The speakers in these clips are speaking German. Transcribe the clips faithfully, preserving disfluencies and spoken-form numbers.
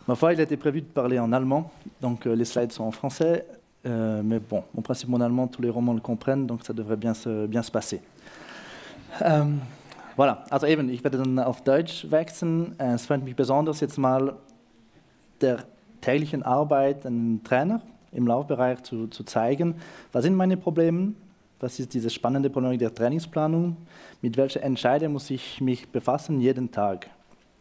Ma foi, il était prévu de parler en allemand, donc euh, les slides sont en français, euh, mais bon, en principe en allemand, tous les Romans le comprennent, donc ça devrait bien se, bien se passer. Ähm, voilà, also eben, ich werde dann auf Deutsch wechseln. Äh, es freut mich besonders, jetzt mal der täglichen Arbeit einen Trainer im Laufbereich zu, zu zeigen. Was sind meine Probleme? Was ist diese spannende Problematik der Trainingsplanung? Mit welchen Entscheidungen muss ich mich befassen jeden Tag?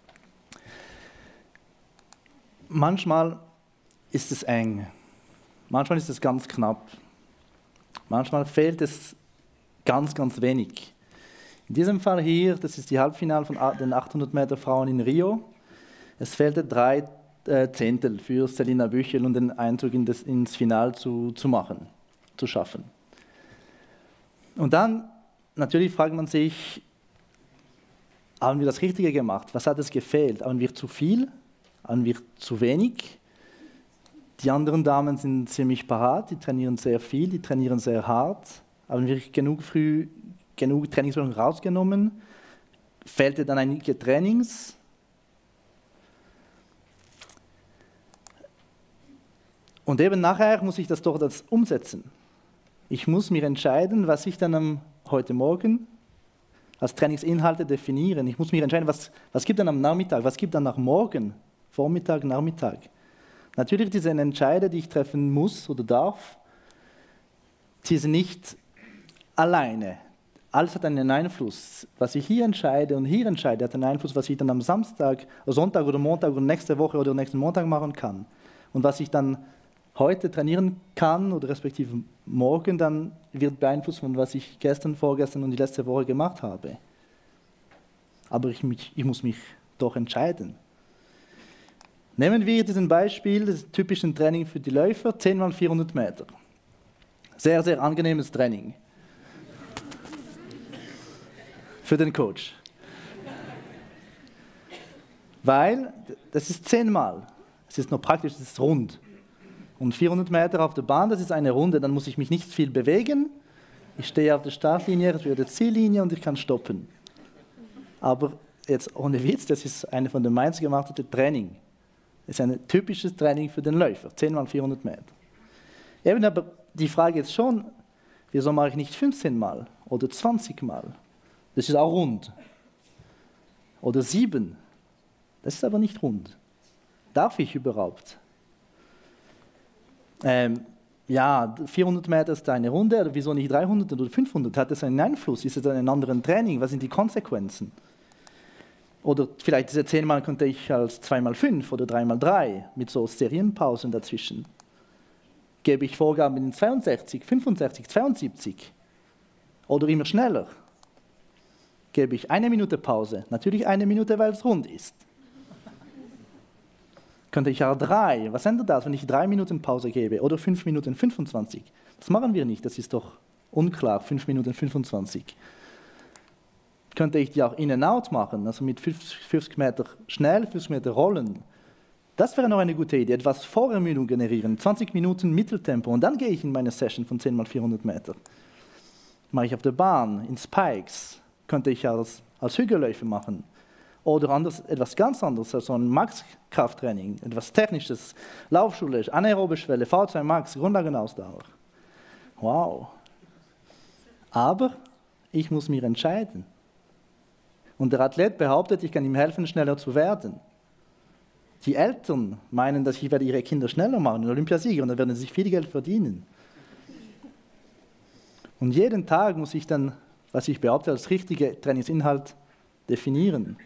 Manchmal ist es eng, manchmal ist es ganz knapp, manchmal fehlt es ganz, ganz wenig. In diesem Fall hier, das ist die Halbfinale von den achthundert Meter Frauen in Rio. Es fehlte drei äh, Zehntel für Selina Büchel, um den Einzug in das, ins Finale zu, zu machen, zu schaffen. Und dann, natürlich fragt man sich, haben wir das Richtige gemacht? Was hat es gefehlt? Haben wir zu viel? Haben wir zu wenig? Die anderen Damen sind ziemlich parat, die trainieren sehr viel, die trainieren sehr hart. Haben wir genug früh genug Trainingswochen rausgenommen? Fehlte dann einige Trainings? Und eben nachher muss ich das doch das umsetzen. Ich muss mir entscheiden, was ich dann am, heute Morgen als Trainingsinhalte definieren. Ich muss mir entscheiden, was, was gibt dann am Nachmittag, was gibt dann nach morgen, Vormittag, Nachmittag. Natürlich diese Entscheidungen, die ich treffen muss oder darf, die sind nicht alleine. Alles hat einen Einfluss. Was ich hier entscheide und hier entscheide, hat einen Einfluss, was ich dann am Samstag, Sonntag oder Montag oder nächste Woche oder nächsten Montag machen kann. Und was ich dann heute trainieren kann oder respektive morgen, dann wird beeinflusst von was ich gestern, vorgestern und die letzte Woche gemacht habe. Aber ich, mich, ich muss mich doch entscheiden. Nehmen wir diesen Beispiel, das typische Training für die Läufer, zehn mal vierhundert Meter. Sehr, sehr angenehmes Training. Für den Coach. Weil das ist zehnmal. Es ist noch praktisch, es ist rund. Und vierhundert Meter auf der Bahn, das ist eine Runde, dann muss ich mich nicht viel bewegen. Ich stehe auf der Startlinie, es wird die Ziellinie und ich kann stoppen. Aber jetzt ohne Witz, das ist eine von den meisten gemachten Training. Das ist ein typisches Training für den Läufer, zehn mal vierhundert Meter. Eben aber die Frage ist schon, wieso mache ich nicht fünfzehn Mal oder zwanzig Mal? Das ist auch rund. Oder sieben. Das ist aber nicht rund. Darf ich überhaupt? Ähm, ja, vierhundert Meter ist eine Runde, oder wieso nicht dreihundert oder fünfhundert? Hat das einen Einfluss? Ist es ein anderes Training? Was sind die Konsequenzen? Oder vielleicht diese zehn Mal könnte ich als zwei mal fünf oder drei mal drei mit so Serienpausen dazwischen. Gebe ich Vorgaben in zweiundsechzig, fünfundsechzig, zweiundsiebzig oder immer schneller? Gebe ich eine Minute Pause, natürlich eine Minute, weil es rund ist. Könnte ich auch drei, was ändert das, wenn ich drei Minuten Pause gebe oder fünf Minuten fünfundzwanzig? Das machen wir nicht, das ist doch unklar, fünf Minuten fünfundzwanzig. Könnte ich die auch in-and-out machen, also mit fünfzig Meter schnell, fünfzig Meter rollen. Das wäre noch eine gute Idee, etwas Vorermüdung generieren, zwanzig Minuten Mitteltempo und dann gehe ich in meine Session von zehn mal vierhundert Meter. Mache ich auf der Bahn, in Spikes, könnte ich als, als Hügelläufe machen. Oder anders, etwas ganz anderes, also ein Max-Krafttraining, etwas Technisches, Laufschule, anaerobe Schwelle, V zwei Max, Grundlagenausdauer. Wow. Aber ich muss mich entscheiden. Und der Athlet behauptet, ich kann ihm helfen, schneller zu werden. Die Eltern meinen, dass ich werde ihre Kinder schneller machen, Olympiasieger, und dann werden sie sich viel Geld verdienen. Und jeden Tag muss ich dann, was ich behaupte, als richtige Trainingsinhalt definieren.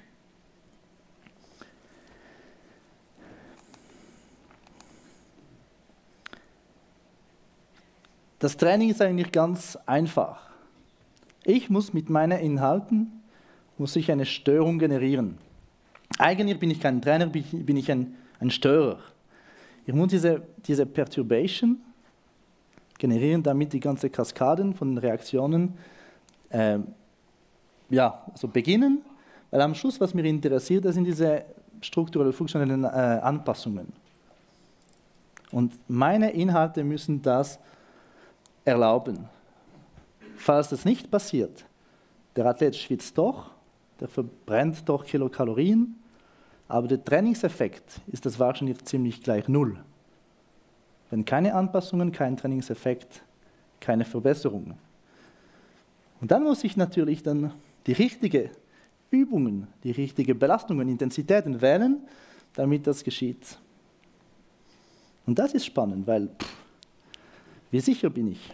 Das Training ist eigentlich ganz einfach. Ich muss mit meinen Inhalten muss ich eine Störung generieren. Eigentlich bin ich kein Trainer, bin ich ein, ein Störer. Ich muss diese, diese Perturbation generieren, damit die ganze Kaskaden von Reaktionen äh, ja, also beginnen, weil am Schluss, was mich interessiert, das sind diese strukturellen, funktionellen äh, Anpassungen. Und meine Inhalte müssen das erlauben. Falls das nicht passiert, der Athlet schwitzt doch, der verbrennt doch Kilokalorien, aber der Trainingseffekt ist das wahrscheinlich ziemlich gleich null. Wenn keine Anpassungen, kein Trainingseffekt, keine Verbesserungen. Und dann muss ich natürlich dann die richtigen Übungen, die richtigen Belastungen, Intensitäten wählen, damit das geschieht. Und das ist spannend, weil, pff, wie sicher bin ich?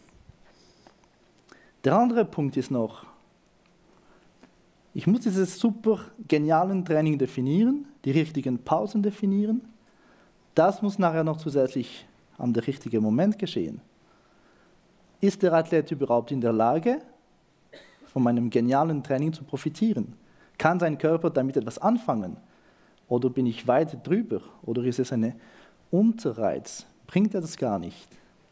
Der andere Punkt ist noch, ich muss dieses super genialen Training definieren, die richtigen Pausen definieren. Das muss nachher noch zusätzlich am richtigen Moment geschehen. Ist der Athlet überhaupt in der Lage, von meinem genialen Training zu profitieren? Kann sein Körper damit etwas anfangen? Oder bin ich weit drüber? Oder ist es ein Unterreiz? Bringt er das gar nicht?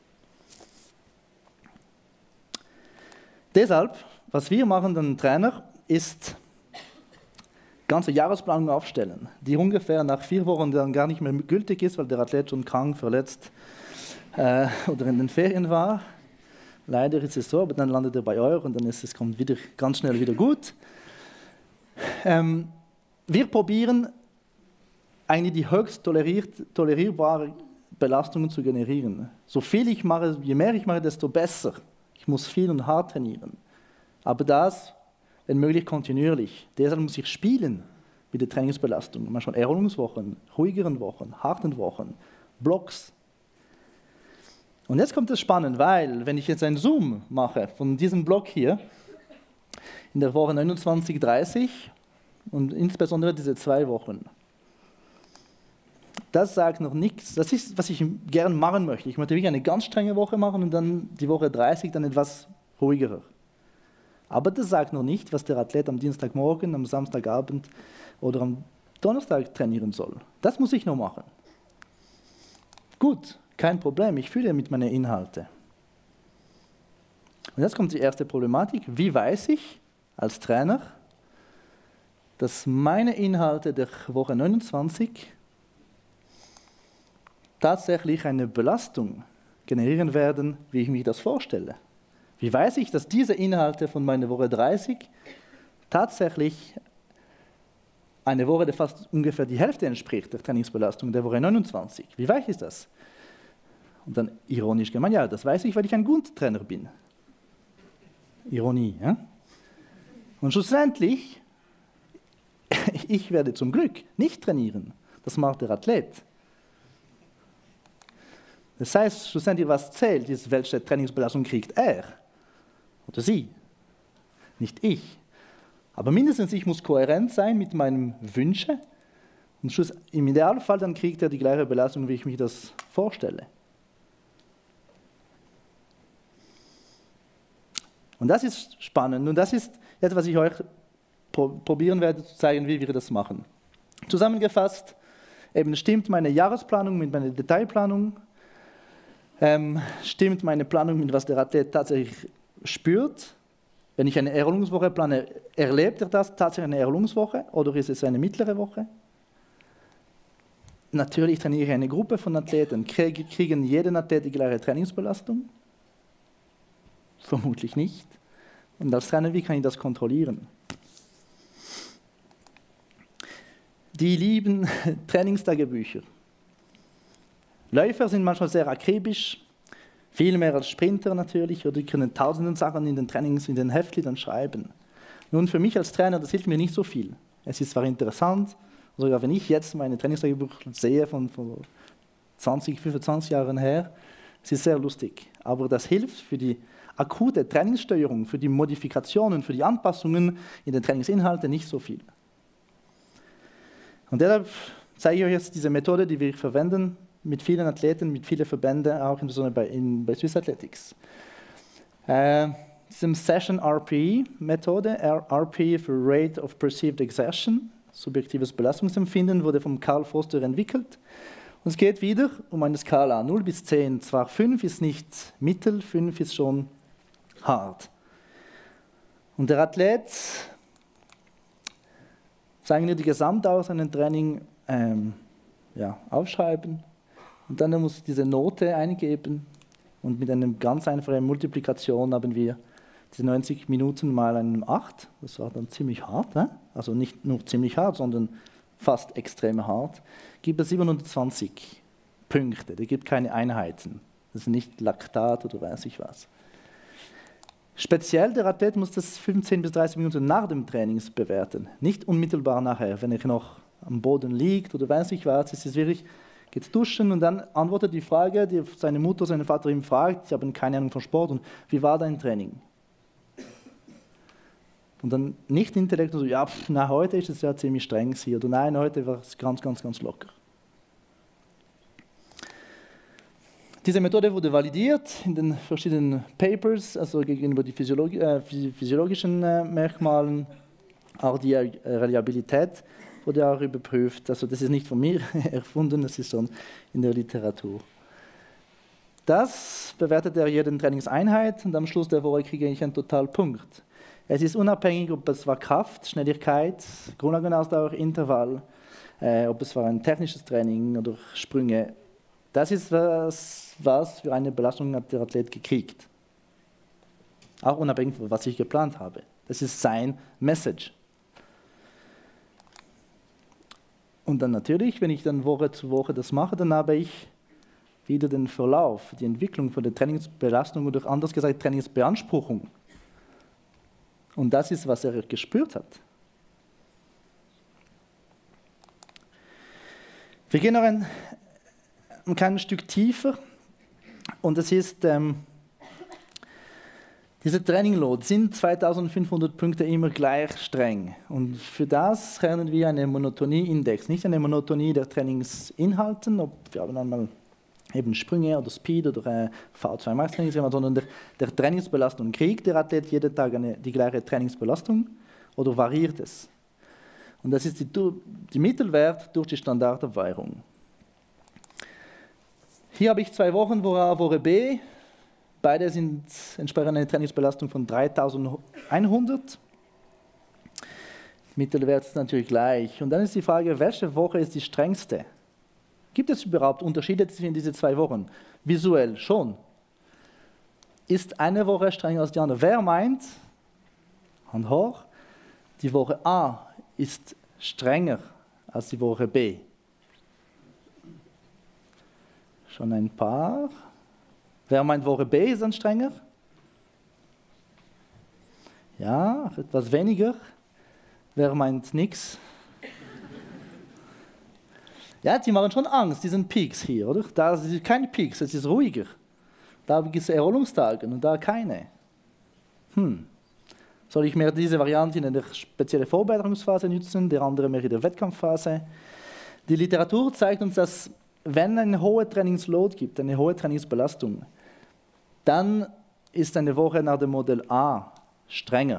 Deshalb, was wir machen, dann Trainer, ist ganze Jahresplanung aufstellen, die ungefähr nach vier Wochen dann gar nicht mehr gültig ist, weil der Athlet schon krank, verletzt äh, oder in den Ferien war. Leider ist es so, aber dann landet er bei euch und dann ist es kommt wieder ganz schnell wieder gut. Ähm, wir probieren eigentlich die höchst toleriert, tolerierbare Belastungen zu generieren. So viel ich mache, je mehr ich mache, desto besser. Ich muss viel und hart trainieren. Aber das, wenn möglich, kontinuierlich. Deshalb muss ich spielen mit der Trainingsbelastung. Manchmal Erholungswochen, ruhigeren Wochen, harten Wochen, Blocks. Und jetzt kommt es spannend, weil, wenn ich jetzt einen Zoom mache von diesem Block hier, in der Woche neunundzwanzig, dreißig und insbesondere diese zwei Wochen, das sagt noch nichts. Das ist, was ich gern machen möchte. Ich möchte wirklich eine ganz strenge Woche machen und dann die Woche dreißig dann etwas ruhigerer. Aber das sagt noch nicht, was der Athlet am Dienstagmorgen, am Samstagabend oder am Donnerstag trainieren soll. Das muss ich noch machen. Gut, kein Problem, ich fühle mit meinen Inhalten. Und jetzt kommt die erste Problematik. Wie weiß ich als Trainer, dass meine Inhalte der Woche neunundzwanzig tatsächlich eine Belastung generieren werden, wie ich mir das vorstelle? Wie weiß ich, dass diese Inhalte von meiner Woche dreißig tatsächlich eine Woche, die fast ungefähr die Hälfte entspricht der Trainingsbelastung der Woche neunundzwanzig? Wie weiß ich das? Und dann ironisch gemeint, ja, das weiß ich, weil ich ein guter Trainer bin. Ironie, ja? Und schlussendlich, ich werde zum Glück nicht trainieren. Das macht der Athlet. Das heißt, schlussendlich, was zählt, ist, welche Trainingsbelastung kriegt er oder sie, nicht ich. Aber mindestens ich muss kohärent sein mit meinen Wünschen und schluss, im Idealfall dann kriegt er die gleiche Belastung, wie ich mir das vorstelle. Und das ist spannend und das ist etwas, was ich euch probieren werde zu zeigen, wie wir das machen. Zusammengefasst, eben stimmt meine Jahresplanung mit meiner Detailplanung, ähm, stimmt meine Planung mit was der Athlet tatsächlich spürt. Wenn ich eine Erholungswoche plane, erlebt er das tatsächlich eine Erholungswoche oder ist es eine mittlere Woche? Natürlich trainiere ich eine Gruppe von Athleten. Kriegen jeden Athlet die gleiche Trainingsbelastung? Vermutlich nicht. Und als Trainer, wie kann ich das kontrollieren? Die lieben Trainingstagebücher. Läufer sind manchmal sehr akribisch, viel mehr als Sprinter natürlich, oder die können tausende Sachen in den Trainings, in den Heftchen dann schreiben. Nun, für mich als Trainer, das hilft mir nicht so viel. Es ist zwar interessant, sogar wenn ich jetzt meine Trainingstagebücher sehe von, von zwanzig, fünfundzwanzig Jahren her, es ist sehr lustig. Aber das hilft für die akute Trainingssteuerung, für die Modifikationen, für die Anpassungen in den Trainingsinhalten nicht so viel. Und deshalb zeige ich euch jetzt diese Methode, die wir verwenden, mit vielen Athleten, mit vielen Verbänden, auch insbesondere bei, in, bei Swiss Athletics. Äh, diese Session R P E-Methode, R P E für Rate of Perceived Exertion, subjektives Belastungsempfinden, wurde von Karl Foster entwickelt. Und es geht wieder um eine Skala null bis zehn. Zwar fünf ist nicht mittel, fünf ist schon hart. Und der Athlet, sagen wir, die Gesamtdauer seines Training ähm, ja, aufschreiben. Und dann muss diese Note eingeben und mit einer ganz einfachen Multiplikation haben wir diese neunzig Minuten mal einem acht. Das war dann ziemlich hart, ne? Also nicht nur ziemlich hart, sondern fast extrem hart, gibt es siebenhundertzwanzig Punkte. Der gibt keine Einheiten. Das ist nicht Laktat oder weiß ich was. Speziell der Athlet muss das fünfzehn bis dreißig Minuten nach dem Training bewerten, nicht unmittelbar nachher, wenn er noch am Boden liegt oder weiß ich was. Es ist wirklich, geht duschen und dann antwortet die Frage, die seine Mutter, sein Vater ihm fragt, ich habe keine Ahnung von Sport, und wie war dein Training? Und dann nicht intellektuell so, ja, pff, na, heute ist es ja ziemlich streng hier, oder nein, heute war es ganz, ganz, ganz locker. Diese Methode wurde validiert in den verschiedenen Papers, also gegenüber die Physiologi äh, physiologischen äh, Merkmalen, auch die äh, Reliabilität wurde auch überprüft. Also das ist nicht von mir erfunden, das ist schon in der Literatur. Das bewertet er jede Trainingseinheit und am Schluss der Woche kriege ich einen Totalpunkt. Es ist unabhängig, ob es war Kraft, Schnelligkeit, Grundlagenausdauer, Intervall, äh, ob es war ein technisches Training oder Sprünge. Das ist was, was für eine Belastung hat der Athlet gekriegt. Auch unabhängig von was ich geplant habe. Das ist sein Message. Und dann natürlich, wenn ich dann Woche zu Woche das mache, dann habe ich wieder den Verlauf, die Entwicklung von der Trainingsbelastung oder anders gesagt Trainingsbeanspruchung. Und das ist, was er gespürt hat. Wir gehen noch ein, ein kleines Stück tiefer. Und das ist, ähm, diese Training-Load sind zweitausendfünfhundert Punkte immer gleich streng. Und für das kennen wir einen Monotonie-Index. Nicht eine Monotonie der Trainingsinhalten, ob wir haben einmal eben Sprünge oder Speed oder äh, V zwei Max Training, sondern der, der Trainingsbelastung. Kriegt der Athlet jeden Tag eine, die gleiche Trainingsbelastung oder variiert es? Und das ist die, die Mittelwert durch die Standardabweichung. Hier habe ich zwei Wochen, Woche A, Woche B. Beide sind entsprechend eine Trainingsbelastung von dreitausendeinhundert. Mittelwert ist natürlich gleich. Und dann ist die Frage, welche Woche ist die strengste? Gibt es überhaupt Unterschiede zwischen diesen zwei Wochen? Visuell schon. Ist eine Woche strenger als die andere? Wer meint, Hand hoch, die Woche A ist strenger als die Woche B? Schon ein paar. Wer meint, Woche B ist dann strenger? Ja, etwas weniger. Wer meint nichts? Ja, die machen schon Angst, diese Peaks hier, oder? Da sind keine Peaks, es ist ruhiger. Da gibt es Erholungstage und da keine. Hm. Soll ich mehr diese Variante in der speziellen Vorbereitungsphase nutzen, der andere mehr in der Wettkampfphase? Die Literatur zeigt uns, dass wenn eine hohe Trainingsload gibt, eine hohe Trainingsbelastung, dann ist eine Woche nach dem Modell A strenger.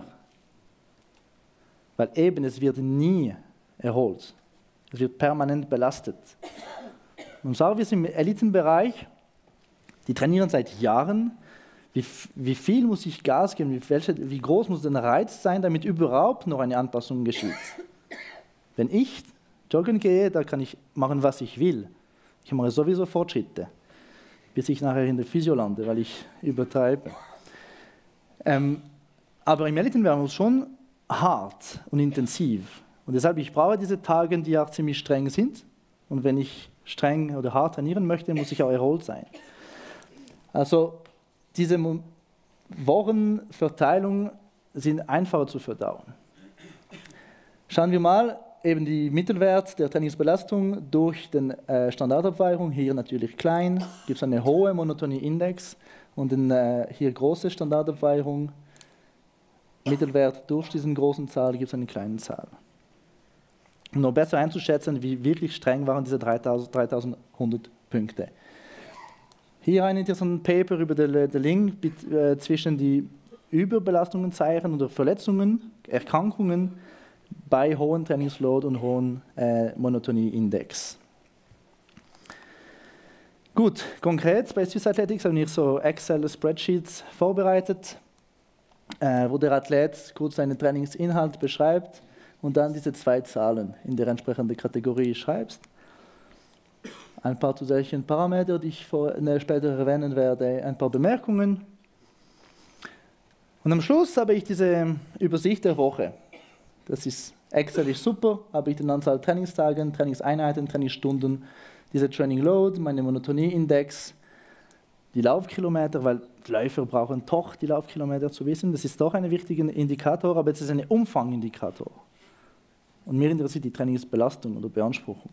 Weil eben, es wird nie erholt. Es wird permanent belastet. Und sagen wir es im Elitenbereich, die trainieren seit Jahren. Wie, wie viel muss ich Gas geben, wie, welche, wie groß muss der Reiz sein, damit überhaupt noch eine Anpassung geschieht? Wenn ich joggen gehe, da kann ich machen, was ich will. Ich mache sowieso Fortschritte, bis ich nachher in der Physio lande, weil ich übertreibe. Ähm, aber im Elitenbereich muss schon hart und intensiv. Und deshalb, ich brauche diese Tage, die auch ziemlich streng sind. Und wenn ich streng oder hart trainieren möchte, muss ich auch erholt sein. Also diese Wochenverteilung sind einfacher zu verdauen. Schauen wir mal eben die Mittelwert der Trainingsbelastung durch die äh, Standardabweichung. Hier natürlich klein, gibt es eine hohe Monotonie-Index und eine äh, hier große Standardabweichung. Mittelwert durch diesen großen Zahl gibt es eine kleine Zahl. Um noch besser einzuschätzen, wie wirklich streng waren diese dreitausendeinhundert Punkte. Hier ein interessantes Paper über den, den Link äh, zwischen die Überbelastungen zeigen oder Verletzungen, Erkrankungen bei hohem Trainingsload und hohem äh, Monotonie-Index. Gut, konkret bei Swiss Athletics haben wir so Excel-Spreadsheets vorbereitet, äh, wo der Athlet kurz seinen Trainingsinhalt beschreibt und dann diese zwei Zahlen in der entsprechenden Kategorie schreibst. Ein paar zusätzliche Parameter, die ich vor, ne, später erwähnen werde, ein paar Bemerkungen. Und am Schluss habe ich diese Übersicht der Woche. Das ist, Excel ist super, habe ich die Anzahl Trainingstagen, Trainingseinheiten, Trainingsstunden, diese Training Load, meine Monotonie-Index, die Laufkilometer, weil die Läufer brauchen doch die Laufkilometer zu wissen. Das ist doch ein wichtiger Indikator, aber es ist ein Umfangindikator. Und mir interessiert die Trainingsbelastung oder Beanspruchung.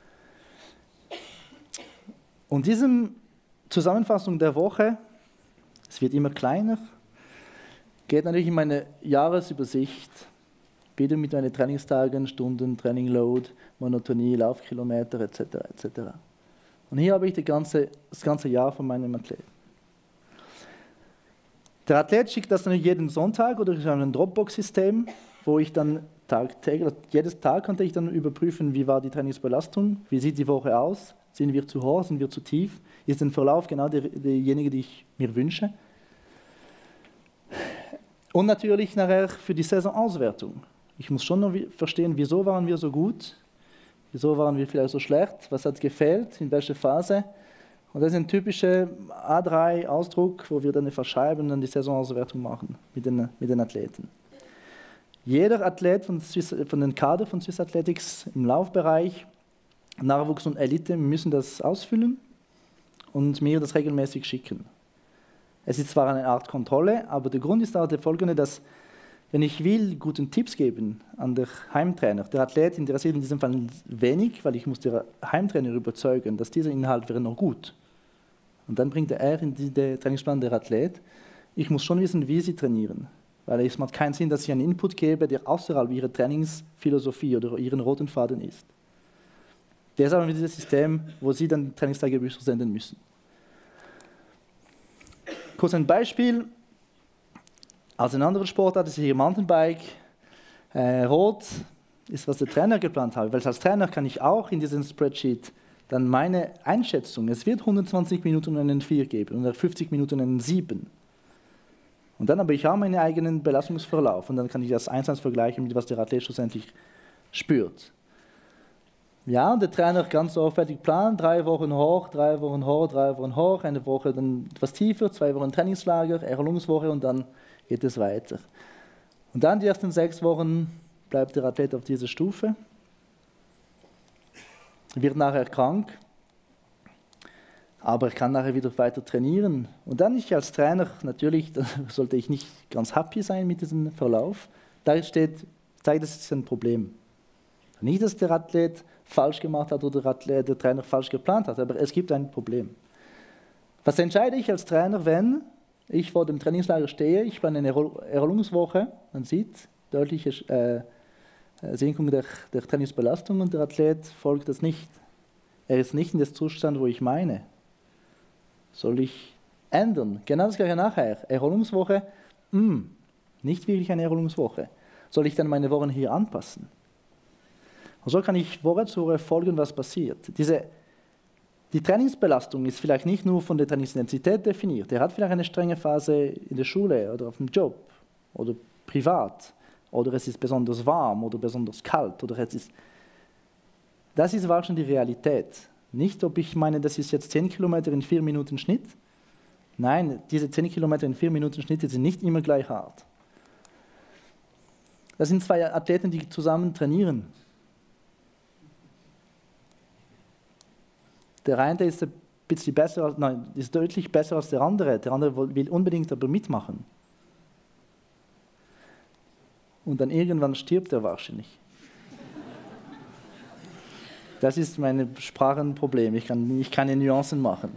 Und diese Zusammenfassung der Woche, es wird immer kleiner, geht natürlich in meine Jahresübersicht, wieder mit meinen Trainingstagen, Stunden, Training Load, Monotonie, Laufkilometer et cetera et cetera. Und hier habe ich die ganze, das ganze Jahr von meinem Athleten. Der Athlet schickt das natürlich jeden Sonntag oder ich habe ein Dropbox-System, wo ich dann tagtäglich, jedes Tag konnte ich dann überprüfen, wie war die Trainingsbelastung, wie sieht die Woche aus, sind wir zu hoch, sind wir zu tief, ist der Verlauf genau der, derjenige, den ich mir wünsche. Und natürlich nachher für die Saisonauswertung. Ich muss schon noch verstehen, wieso waren wir so gut, wieso waren wir vielleicht so schlecht, was hat gefehlt, in welcher Phase. Und das ist ein typischer A drei Ausdruck, wo wir dann verschreiben und dann die Saisonauswertung machen mit den, mit den Athleten. Jeder Athlet von, Swiss, von den Kader von Swiss Athletics im Laufbereich, Nachwuchs und Elite, müssen das ausfüllen und mir das regelmäßig schicken. Es ist zwar eine Art Kontrolle, aber der Grund ist auch der folgende, dass wenn ich will, guten Tipps geben an den Heimtrainer, der Athlet interessiert in diesem Fall wenig, weil ich muss den Heimtrainer überzeugen, dass dieser Inhalt wäre noch gut. Und dann bringt er in den Trainingsplan der Athlet. Ich muss schon wissen, wie sie trainieren. Weil es macht keinen Sinn, dass ich einen Input gebe, der außerhalb ihrer Trainingsphilosophie oder ihren roten Faden ist. Deshalb haben wir dieses System, wo sie dann Trainingstagebücher senden müssen. Kurz ein Beispiel. Als ein anderer Sportart ist hier Mountainbike. Äh, rot ist, was der Trainer geplant hat. Weil als Trainer kann ich auch in diesem Spreadsheet dann meine Einschätzung, es wird hundertzwanzig Minuten einen vier geben und fünfzig Minuten einen sieben. Und dann habe ich auch meinen eigenen Belastungsverlauf und dann kann ich das eins zu eins vergleichen mit was der Athlet schlussendlich spürt. Ja, und der Trainer ganz sorgfältig plant, drei Wochen hoch, drei Wochen hoch, drei Wochen hoch, eine Woche dann etwas tiefer, zwei Wochen Trainingslager, Erholungswoche und dann geht es weiter. Und dann die ersten sechs Wochen bleibt der Athlet auf dieser Stufe, wird nachher krank, aber er kann nachher wieder weiter trainieren. Und dann ich als Trainer, natürlich sollte ich nicht ganz happy sein mit diesem Verlauf, da steht, zeigt, das ist ein Problem. Nicht, dass der Athlet falsch gemacht hat oder der, Athlet, der Trainer falsch geplant hat, aber es gibt ein Problem. Was entscheide ich als Trainer, wenn ich vor dem Trainingslager stehe, ich plane eine Erholungswoche, man sieht deutliche äh, Senkung der, der Trainingsbelastung und der Athlet folgt das nicht. Er ist nicht in dem Zustand, wo ich meine. Soll ich ändern? Genau das gleiche nachher. Erholungswoche, mh, nicht wirklich eine Erholungswoche. Soll ich dann meine Wochen hier anpassen? Und so kann ich Woche zu Woche folgen, was passiert. Diese, die Trainingsbelastung ist vielleicht nicht nur von der Trainingsintensität definiert. Er hat vielleicht eine strenge Phase in der Schule oder auf dem Job oder privat. Oder es ist besonders warm oder besonders kalt. Oder es ist das ist wahrscheinlich die Realität. Nicht, ob ich meine, das ist jetzt zehn Kilometer in vier Minuten Schnitt. Nein, diese zehn Kilometer in vier Minuten Schnitt sind nicht immer gleich hart. Das sind zwei Athleten, die zusammen trainieren. Der eine ist ein bisschen besser, nein, ist deutlich besser als der andere. Der andere will unbedingt aber mitmachen. Und dann irgendwann stirbt er wahrscheinlich. Das ist mein Sprachenproblem. Ich kann nicht keine Nuancen machen.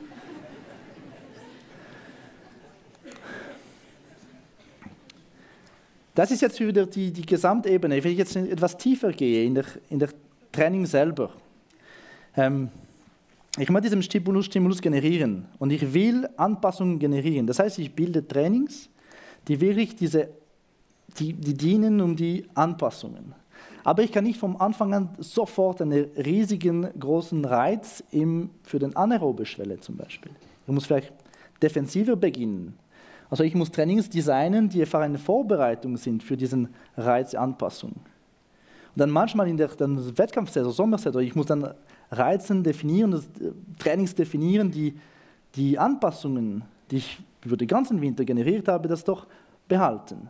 Das ist jetzt wieder die, die Gesamtebene. Wenn ich jetzt etwas tiefer gehe in der, in der Training selber. Ähm, ich möchte diesen Stimulus, Stimulus generieren und ich will Anpassungen generieren. Das heißt, ich bilde Trainings, die wirklich diese, die, die dienen um die Anpassungen. Aber ich kann nicht vom Anfang an sofort einen riesigen, großen Reiz im, für den anaerobe Schwelle zum Beispiel. Ich muss vielleicht defensiver beginnen. Also ich muss Trainings designen, die einfach eine Vorbereitung sind für diesen Reizanpassung. Und dann manchmal in der Wettkampfsaison, Sommersaison, ich muss dann Reizen definieren, Trainings definieren, die die Anpassungen, die ich über den ganzen Winter generiert habe, das doch behalten.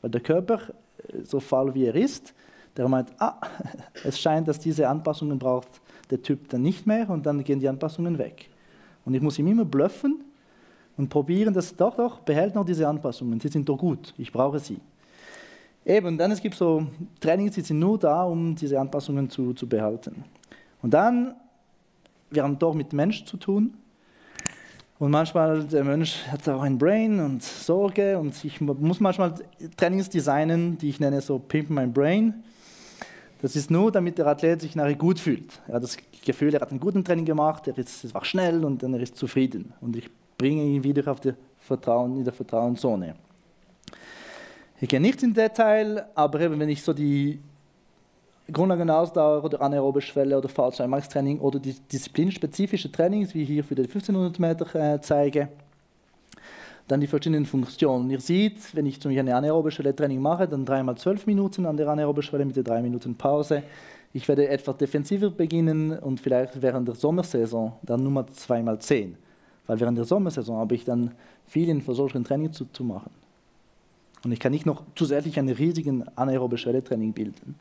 Weil der Körper, so faul wie er ist, der meint, ah, es scheint, dass diese Anpassungen braucht der Typ dann nicht mehr und dann gehen die Anpassungen weg. Und ich muss ihm immer bluffen und probieren, dass doch, doch, behält noch diese Anpassungen, die sind doch gut, ich brauche sie. Eben, dann es gibt so Trainings, die sind nur da, um diese Anpassungen zu, zu behalten. Und dann, wir haben doch mit Menschen zu tun. Und manchmal, der Mensch hat auch ein Brain und Sorge und ich muss manchmal Trainings designen, die ich nenne so Pimp My Brain. Das ist nur, damit der Athlet sich nachher gut fühlt. Er hat das Gefühl, er hat einen guten Training gemacht, er ist, es war schnell und dann er ist zufrieden. Und ich bringe ihn wieder auf die Vertrauen, in der Vertrauenszone. Ich gehe nicht in Detail, aber eben, wenn ich so die Grundlagenausdauer oder anaerobe Schwelle oder V zwei Max Training oder die disziplinspezifische Trainings, wie hier für die fünfzehnhundert Meter äh, zeige, dann die verschiedenen Funktionen. Ihr seht, wenn ich zum Beispiel eine anaerobe Schwelle Training mache, dann dreimal zwölf Minuten an der anaerobe Schwelle mit der drei Minuten Pause. Ich werde etwas defensiver beginnen und vielleicht während der Sommersaison dann nur mal zweimal zehn. Weil während der Sommersaison habe ich dann viel in solchen Training zu, zu machen. Und ich kann nicht noch zusätzlich einen riesigen anaerobe Schwelle Training bilden.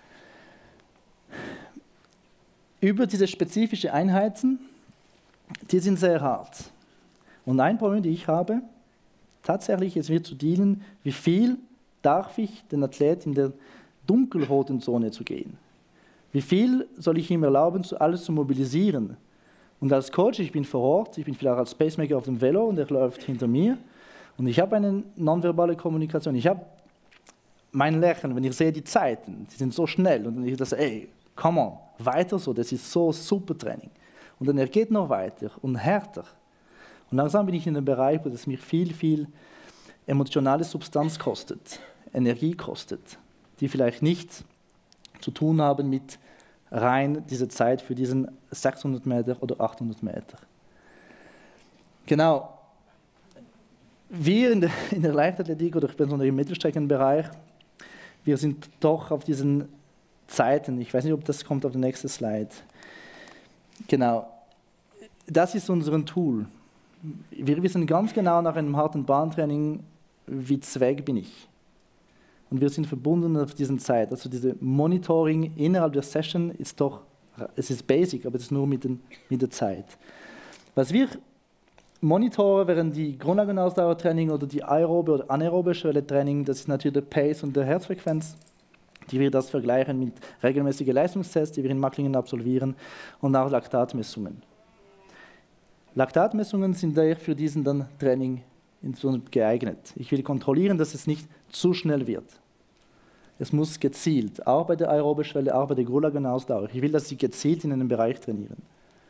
Über diese spezifischen Einheiten, die sind sehr hart. Und ein Problem, das ich habe, tatsächlich, es wird zu dienen, wie viel darf ich den Athleten in der dunkelroten Zone zu gehen? Wie viel soll ich ihm erlauben, alles zu mobilisieren? Und als Coach, ich bin vor Ort, ich bin vielleicht als Pacemaker auf dem Velo und er läuft hinter mir und ich habe eine nonverbale Kommunikation. Ich habe mein Lächeln, wenn ich sehe die Zeiten, die sind so schnell und dann ich das, ey, come on, weiter so, das ist so super Training. Und dann er geht noch weiter und härter. Und langsam bin ich in einem Bereich, wo es mir viel, viel emotionale Substanz kostet, Energie kostet, die vielleicht nichts zu tun haben mit rein dieser Zeit für diesen sechshundert Meter oder achthundert Meter. Genau. Wir in der, in der Leichtathletik oder insbesondere im Mittelstreckenbereich, wir sind doch auf diesen Zeiten, ich weiß nicht, ob das kommt auf den nächsten Slide. Genau. Das ist unser Tool. Wir wissen ganz genau nach einem harten Bahntraining, wie zweck bin ich. Und wir sind verbunden auf diese Zeit. Also diese Monitoring innerhalb der Session ist doch, es ist basic, aber es ist nur mit, den, mit der Zeit. Was wir monitoren während die Grundlagenausdauertraining oder die aerobe oder anaerobe Schwelle-Training, das ist natürlich der Pace und der Herzfrequenz, die wir das vergleichen mit regelmäßigen Leistungstests, die wir in Macklingen absolvieren und auch Laktatmessungen. Laktatmessungen sind daher für diesen dann Training geeignet. Ich will kontrollieren, dass es nicht zu schnell wird. Es muss gezielt, auch bei der aeroben Schwelle, auch bei der Grundlagenausdauer. Ich will, dass Sie gezielt in einem Bereich trainieren.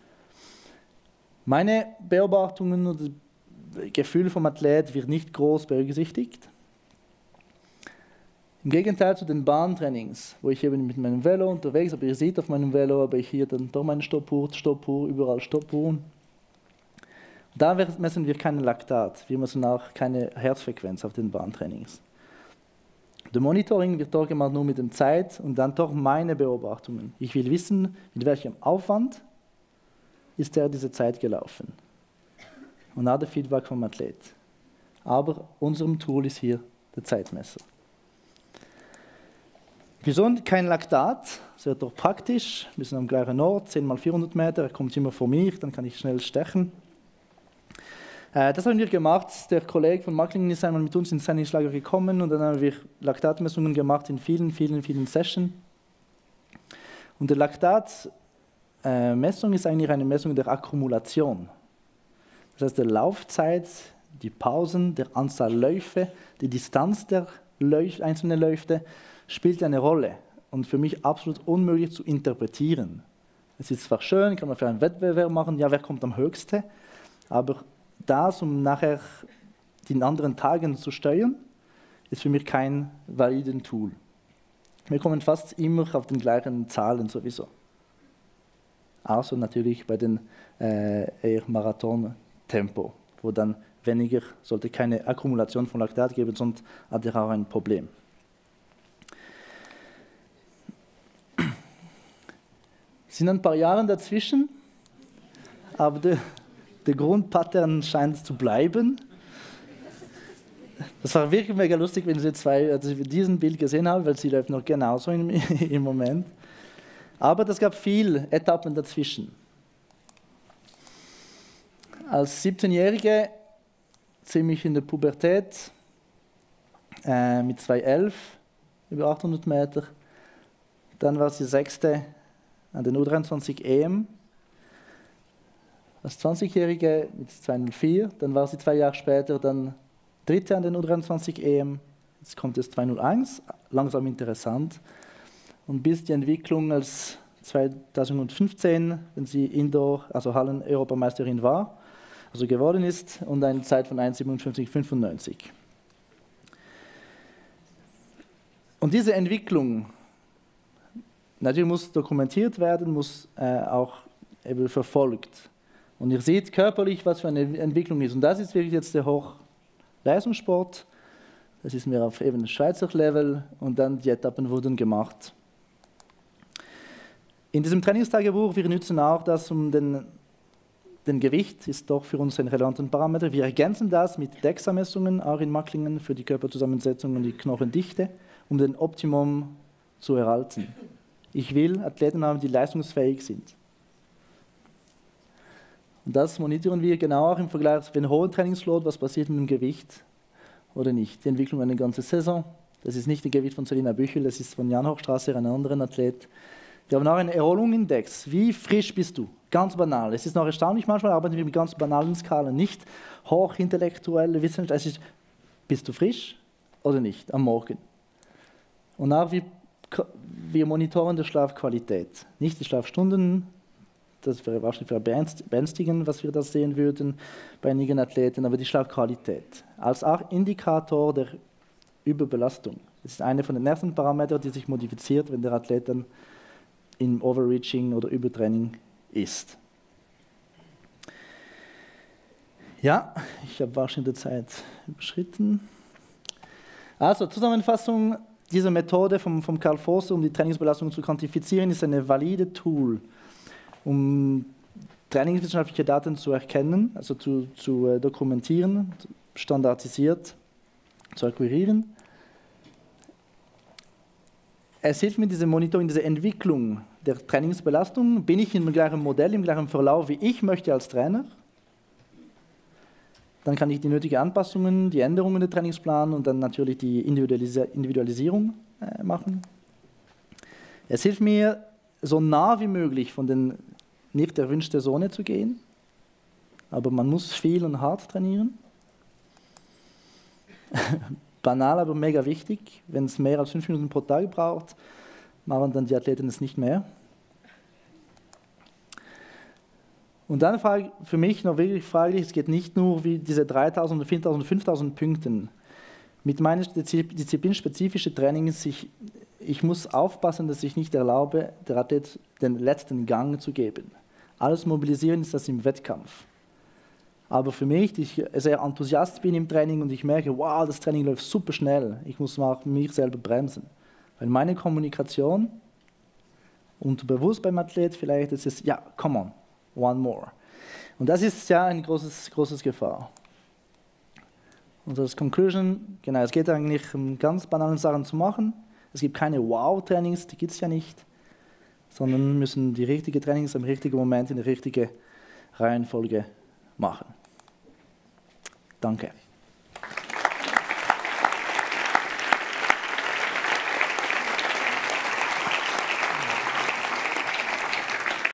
Meine Beobachtungen und Gefühl vom Athlet wird nicht groß berücksichtigt. Im Gegenteil zu den Bahntrainings, wo ich eben mit meinem Velo unterwegs bin, aber ihr seht auf meinem Velo, aber ich hier dann doch meine Stoppuhr, Stoppuhr, überall Stoppuhren. Da messen wir keinen Laktat, wir messen auch keine Herzfrequenz auf den Bahntrainings. Der Monitoring wird dort gemacht nur mit der Zeit und dann doch meine Beobachtungen. Ich will wissen, mit welchem Aufwand ist er diese Zeit gelaufen. Und auch der Feedback vom Athlet. Aber unserem Tool ist hier der Zeitmesser. Wieso kein Laktat? Das wird doch praktisch. Wir sind am gleichen Ort, zehn mal vierhundert Meter, er kommt immer vor mir, dann kann ich schnell stechen. Das haben wir gemacht. Der Kollege von Macklingen ist einmal mit uns ins Trainingslager gekommen und dann haben wir Laktatmessungen gemacht in vielen, vielen, vielen Sessions. Und die Laktatmessung ist eigentlich eine Messung der Akkumulation. Das heißt, die Laufzeit, die Pausen, der Anzahl Läufe, die Distanz der Läuf, einzelnen Läufe spielt eine Rolle und für mich absolut unmöglich zu interpretieren. Es ist zwar schön, kann man für einen Wettbewerb machen, ja, wer kommt am höchsten, aber das, um nachher den anderen Tagen zu steuern, ist für mich kein valides Tool. Wir kommen fast immer auf den gleichen Zahlen sowieso. Außer natürlich bei den äh, eher Marathon-Tempo, wo dann weniger, sollte keine Akkumulation von Laktat geben, sonst hat er auch ein Problem. Es sind ein paar Jahre dazwischen, aber der Der Grundpattern scheint zu bleiben. das war wirklich mega lustig, wenn Sie zwei, also diesen Bild gesehen haben, weil sie läuft noch genauso im, im Moment. Aber es gab viele Etappen dazwischen. Als siebzehnjährige, ziemlich in der Pubertät, äh, mit zwei Komma elf über achthundert Meter. Dann war sie Sechste an den U dreiundzwanzig E M. Als zwanzigjährige mit zwei Komma null vier. Dann war sie zwei Jahre später dann Dritte an den U dreiundzwanzig E M. Jetzt kommt es zwei Komma null eins, langsam interessant. Und bis die Entwicklung als zweitausendfünfzehn, wenn sie Indoor, also Hallen-Europameisterin war, also geworden ist, und eine Zeit von eins Komma siebenundfünfzig fünfundneunzig. Und diese Entwicklung, natürlich muss dokumentiert werden, muss äh, auch eben verfolgt. Und ihr seht körperlich, was für eine Entwicklung ist. Und das ist wirklich jetzt der Hochleistungssport. Das ist mehr auf eben Schweizer Level, und dann die Etappen wurden gemacht. In diesem Trainingstagebuch, wir nutzen auch das, um den, den Gewicht, ist doch für uns ein relevanter Parameter. Wir ergänzen das mit DEXA-Messungen, auch in Macklingen, für die Körperzusammensetzung und die Knochendichte, um den Optimum zu erhalten. Ich will Athleten haben, die leistungsfähig sind. Und das monitoren wir genau auch im Vergleich, wenn hoher Trainingsload, was passiert mit dem Gewicht oder nicht. Die Entwicklung eine ganze Saison. Das ist nicht das Gewicht von Selina Büchel, das ist von Jan Hochstrasser, einem anderen Athlet. Wir haben auch einen Erholungsindex. Wie frisch bist du? Ganz banal. Es ist noch erstaunlich, manchmal arbeiten wir mit ganz banalen Skalen, nicht hochintellektuelle Wissenschaft. Es ist, bist du frisch oder nicht am Morgen? Und auch wir, wir monitoren die Schlafqualität. Nicht die Schlafstunden, das wäre wahrscheinlich beängstigend, was wir da sehen würden bei einigen Athleten, aber die Schlafqualität als auch Indikator der Überbelastung. Das ist einer von den ersten Parametern, die sich modifiziert, wenn der Athlet dann im Overreaching oder Übertraining ist. Ja, ich habe wahrscheinlich die Zeit überschritten. Also, Zusammenfassung, diese Methode vom, vom Karl Foster, um die Trainingsbelastung zu quantifizieren, ist eine valide Tool, um trainingswissenschaftliche Daten zu erkennen, also zu, zu äh, dokumentieren, standardisiert zu akquirieren. Es hilft mir, diese Monitoring, diese Entwicklung der Trainingsbelastung. Bin ich im gleichen Modell, im gleichen Verlauf, wie ich möchte als Trainer? Dann kann ich die nötigen Anpassungen, die Änderungen der Trainingsplan und dann natürlich die Individualis Individualisierung äh, machen. Es hilft mir, so nah wie möglich von den nicht erwünschten Zone zu gehen, aber man muss viel und hart trainieren. Banal, aber mega wichtig. Wenn es mehr als fünf Minuten pro Tag braucht, machen dann die Athleten es nicht mehr. Und dann frage für mich noch wirklich fraglich, es geht nicht nur wie diese dreitausend, viertausend, fünftausend Punkten. Mit meinen disziplinspezifischen Trainings, ich, ich muss aufpassen, dass ich nicht erlaube, der Athlet den letzten Gang zu geben. Alles mobilisieren ist das im Wettkampf. Aber für mich, die ich sehr enthusiast bin im Training und ich merke, wow, das Training läuft super schnell, ich muss auch mich selber bremsen. Weil meine Kommunikation, unterbewusst beim Athlet vielleicht, ist es, ja, come on, one more. Und das ist ja eine großes, großes Gefahr. Und als Conclusion, genau, es geht eigentlich um ganz banale Sachen zu machen. Es gibt keine Wow-Trainings, die gibt es ja nicht, sondern müssen die richtigen Trainings am richtigen Moment in der richtigen Reihenfolge machen. Danke.